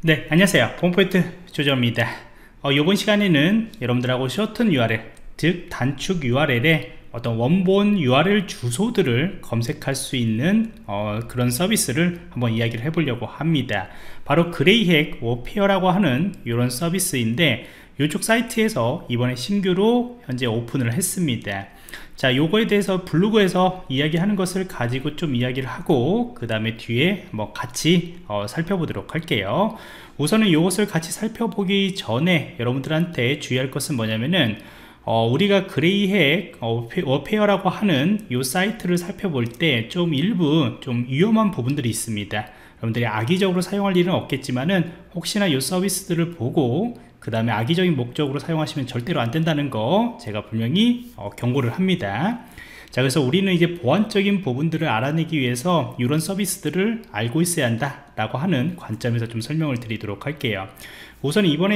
네, 안녕하세요. 폼포인트 조정입니다. 이번 시간에는 여러분들하고 shorten URL, 즉 단축 URL에 어떤 원본 URL 주소들을 검색할 수 있는 그런 서비스를 한번 이야기를 해보려고 합니다. 바로 그레이헥 워페어라고 하는 이런 서비스인데, 이쪽 사이트에서 이번에 신규로 현재 오픈을 했습니다. 자, 요거에 대해서 블로그에서 이야기하는 것을 가지고 좀 이야기를 하고, 그 다음에 뒤에 뭐 같이 살펴보도록 할게요. 우선은 이것을 같이 살펴보기 전에 여러분들한테 주의할 것은 뭐냐면은 우리가 그레이헥 워페어라고 하는 이 사이트를 살펴볼 때 좀 일부 좀 위험한 부분들이 있습니다. 여러분들이 악의적으로 사용할 일은 없겠지만은 혹시나 이 서비스들을 보고 그 다음에 악의적인 목적으로 사용하시면 절대로 안 된다는 거 제가 분명히 경고를 합니다. 자, 그래서 우리는 이제 보안적인 부분들을 알아내기 위해서 이런 서비스들을 알고 있어야 한다 라고 하는 관점에서 좀 설명을 드리도록 할게요. 우선 이번에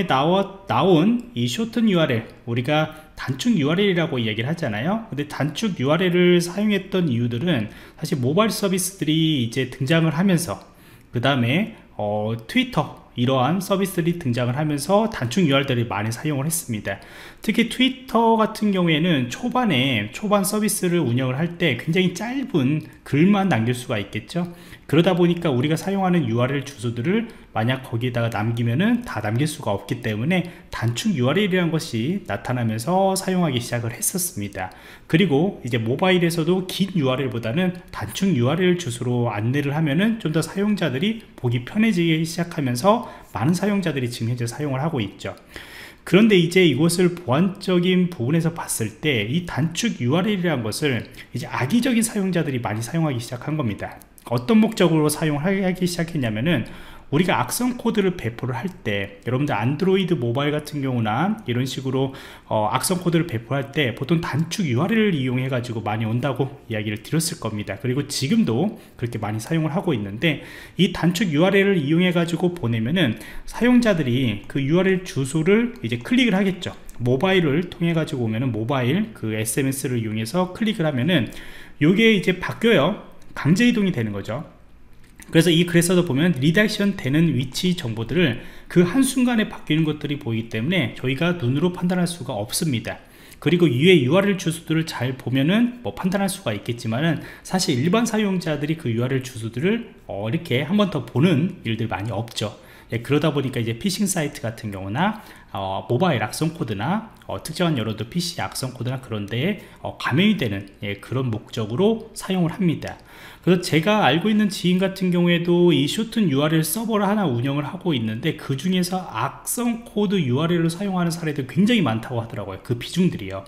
나온 이 shorten URL, 우리가 단축 URL이라고 이야기를 하잖아요. 근데 단축 URL을 사용했던 이유들은 사실 모바일 서비스들이 이제 등장을 하면서, 그 다음에 트위터, 이러한 서비스들이 등장을 하면서 단축 URL들을 많이 사용을 했습니다. 특히 트위터 같은 경우에는 초반 서비스를 운영을 할 때 굉장히 짧은 글만 남길 수가 있겠죠. 그러다 보니까 우리가 사용하는 URL 주소들을 만약 거기에다가 남기면은 다 남길 수가 없기 때문에 단축 URL이라는 것이 나타나면서 사용하기 시작을 했었습니다. 그리고 이제 모바일에서도 긴 URL보다는 단축 URL 주소로 안내를 하면은 좀 더 사용자들이 보기 편해지기 시작하면서 많은 사용자들이 지금 현재 사용을 하고 있죠. 그런데 이제 이것을 보안적인 부분에서 봤을 때 이 단축 URL이라는 것을 이제 악의적인 사용자들이 많이 사용하기 시작한 겁니다. 어떤 목적으로 사용하기 시작했냐면은, 우리가 악성 코드를 배포를 할 때, 여러분들 안드로이드 모바일 같은 경우나 이런 식으로 악성 코드를 배포할 때 보통 단축 URL을 이용해 가지고 많이 온다고 이야기를 드렸을 겁니다. 그리고 지금도 그렇게 많이 사용을 하고 있는데, 이 단축 URL을 이용해 가지고 보내면은 사용자들이 그 URL 주소를 이제 클릭을 하겠죠. 모바일을 통해 가지고 오면은 모바일 그 SMS를 이용해서 클릭을 하면은 요게 이제 바뀌어요. 강제 이동이 되는 거죠. 그래서 이 글에서도 보면 리다이렉션 되는 위치 정보들을 그 한순간에 바뀌는 것들이 보이기 때문에 저희가 눈으로 판단할 수가 없습니다. 그리고 이외 URL 주소들을 잘 보면은 뭐 판단할 수가 있겠지만은, 사실 일반 사용자들이 그 URL 주소들을 이렇게 한 번 더 보는 일들 많이 없죠. 예, 그러다 보니까 이제 피싱 사이트 같은 경우나 모바일 악성 코드나 특정한 여러도 PC 악성 코드나 그런 데에 감염이 되는 그런 목적으로 사용을 합니다. 그래서 제가 알고 있는 지인 같은 경우에도 이 shorten URL 서버를 하나 운영을 하고 있는데, 그 중에서 악성 코드 URL을 사용하는 사례들이 굉장히 많다고 하더라고요. 그 비중들이요.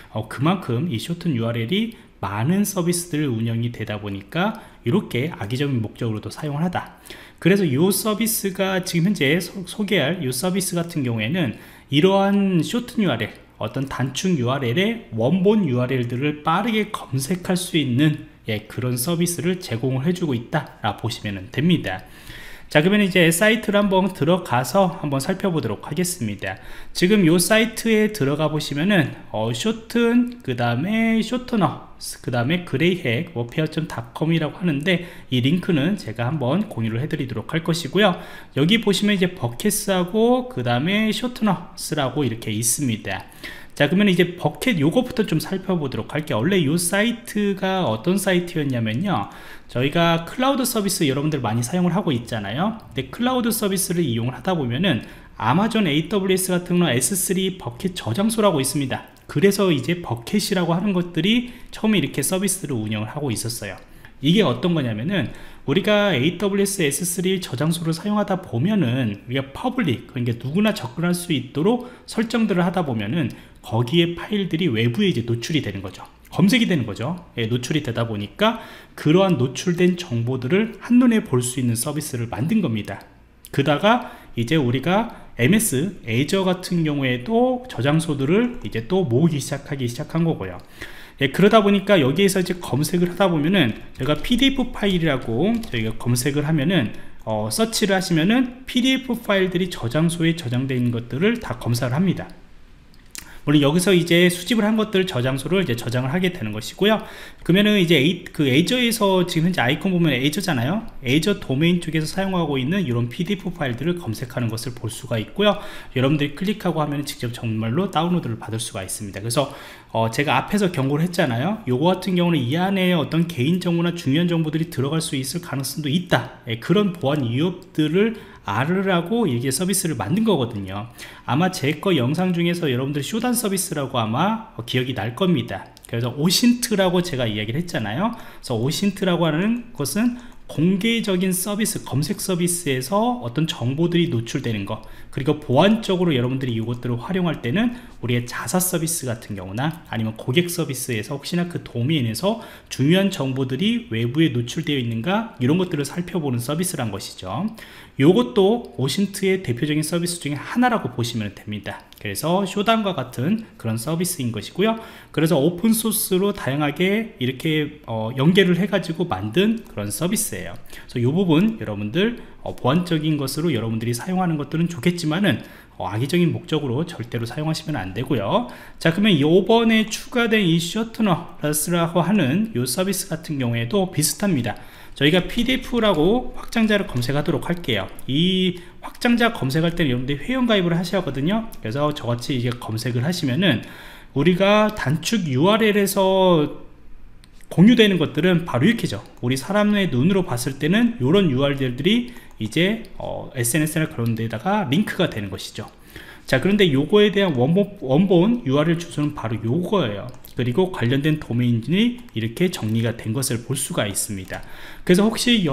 그만큼 이 shorten URL이 많은 서비스들 운영이 되다 보니까 이렇게 악의적인 목적으로도 사용을 하다. 그래서 이 서비스가 지금 현재 소개할 이 서비스 같은 경우에는 이러한 shorten URL, 어떤 단축 URL의 원본 URL들을 빠르게 검색할 수 있는 그런 서비스를 제공을 해주고 있다 라 보시면 됩니다. 자, 그러면 이제 사이트를 한번 들어가서 한번 살펴보도록 하겠습니다. 지금 이 사이트에 들어가 보시면은 shorten, 그 다음에 shortener, 그 다음에 그레이헥 워페어.com이라고 하는데, 이 링크는 제가 한번 공유를 해드리도록 할 것이고요. 여기 보시면 이제 버켓하고 그 다음에 shorteners라고 이렇게 있습니다. 자, 그러면 이제 버켓 요거부터 좀 살펴보도록 할게요. 원래 이 사이트가 어떤 사이트였냐면요, 저희가 클라우드 서비스 여러분들 많이 사용을 하고 있잖아요. 근데 클라우드 서비스를 이용을 하다 보면은 아마존 AWS 같은 경우는 S3 버켓 저장소라고 있습니다. 그래서 이제 버켓이라고 하는 것들이 처음에 이렇게 서비스를 운영을 하고 있었어요. 이게 어떤 거냐면은, 우리가 AWS S3 저장소를 사용하다 보면은 우리가 퍼블릭, 그러니까 누구나 접근할 수 있도록 설정들을 하다 보면은 거기에 파일들이 외부에 이제 노출이 되는 거죠. 검색이 되는 거죠. 노출이 되다 보니까 그러한 노출된 정보들을 한눈에 볼 수 있는 서비스를 만든 겁니다. 그다가 이제 우리가 MS, 애저 같은 경우에도 저장소들을 이제 또 모으기 시작한 거고요. 그러다 보니까 여기에서 이제 검색을 하다 보면은, 제가 PDF 파일이라고 저희가 검색을 하면은 서치를 하시면은 PDF 파일들이 저장소에 저장되어 있는 것들을 다 검사를 합니다. 물론 여기서 이제 수집을 한 것들 저장소를 이제 저장을 하게 되는 것이고요. 그러면은 이제 그 에저에서 지금 현재 아이콘 보면 에저잖아요. 에저 도메인 쪽에서 사용하고 있는 이런 PDF 파일들을 검색하는 것을 볼 수가 있고요. 여러분들이 클릭하고 하면 직접 정말로 다운로드를 받을 수가 있습니다. 그래서 제가 앞에서 경고를 했잖아요. 요거 같은 경우는 이 안에 어떤 개인정보나 중요한 정보들이 들어갈 수 있을 가능성도 있다. 그런 보안 위협들을 알으라고 이게 서비스를 만든 거거든요. 아마 제 거 영상 중에서 여러분들이 쇼단 서비스라고 아마 기억이 날 겁니다. 그래서 오신트라고 제가 이야기를 했잖아요. 그래서 오신트라고 하는 것은 공개적인 서비스, 검색 서비스에서 어떤 정보들이 노출되는 것, 그리고 보안적으로 여러분들이 이것들을 활용할 때는 우리의 자사 서비스 같은 경우나 아니면 고객 서비스에서 혹시나 그 도메인에서 중요한 정보들이 외부에 노출되어 있는가, 이런 것들을 살펴보는 서비스란 것이죠. 이것도 오신트의 대표적인 서비스 중에 하나라고 보시면 됩니다. 그래서 쇼단과 같은 그런 서비스인 것이고요. 그래서 오픈소스로 다양하게 이렇게 연계를 해가지고 만든 그런 서비스예요. 그래서 이 부분 여러분들 보안적인 것으로 여러분들이 사용하는 것들은 좋겠지만은 악의적인 목적으로 절대로 사용하시면 안 되고요. 자, 그러면 이번에 추가된 이 셔터너스라고 하는 이 서비스 같은 경우에도 비슷합니다. 저희가 PDF라고 확장자를 검색하도록 할게요. 이 확장자 검색할 때는 여러분들이 회원가입을 하셔야 하거든요. 그래서 저같이 이제 검색을 하시면은 우리가 단축 URL에서 공유되는 것들은 바로 이렇게죠. 우리 사람의 눈으로 봤을 때는 이런 URL들이 이제 SNS나 그런 데다가 링크가 되는 것이죠. 자, 그런데 요거에 대한 원본 URL 주소는 바로 요거예요. 그리고 관련된 도메인이 이렇게 정리가 된 것을 볼 수가 있습니다. 그래서 혹시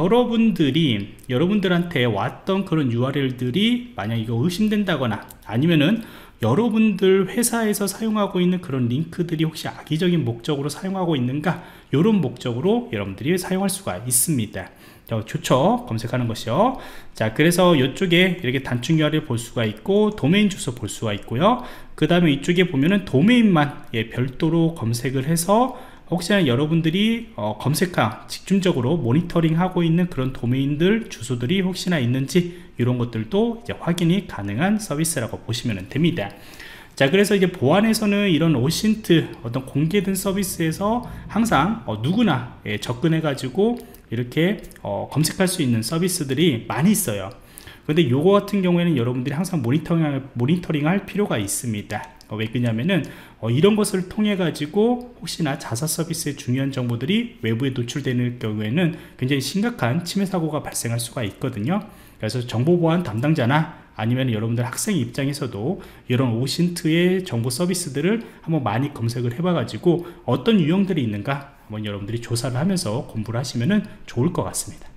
여러분들한테 왔던 그런 URL들이 만약 이거 의심된다거나 아니면은 여러분들 회사에서 사용하고 있는 그런 링크들이 혹시 악의적인 목적으로 사용하고 있는가, 이런 목적으로 여러분들이 사용할 수가 있습니다. 좋죠, 검색하는 것이요. 자, 그래서 이쪽에 이렇게 단축 URL 볼 수가 있고 도메인 주소 볼 수가 있고요. 그 다음에 이쪽에 보면은 도메인만 별도로 검색을 해서 혹시나 여러분들이 검색하 집중적으로 모니터링 하고 있는 그런 도메인들 주소들이 혹시나 있는지, 이런 것들도 이제 확인이 가능한 서비스라고 보시면 됩니다. 자, 그래서 이제 보안에서는 이런 오신트 어떤 공개된 서비스에서 항상 누구나 접근해 가지고 이렇게 검색할 수 있는 서비스들이 많이 있어요. 그런데 요거 같은 경우에는 여러분들이 항상 모니터링 할 필요가 있습니다. 왜 그러냐면은 이런 것을 통해 가지고 혹시나 자사 서비스의 중요한 정보들이 외부에 노출되는 경우에는 굉장히 심각한 침해 사고가 발생할 수가 있거든요. 그래서 정보보안 담당자나 아니면 여러분들 학생 입장에서도 이런 오신트의 정보 서비스들을 한번 많이 검색을 해봐 가지고 어떤 유형들이 있는가 한번 여러분들이 조사를 하면서 공부를 하시면 좋을 것 같습니다.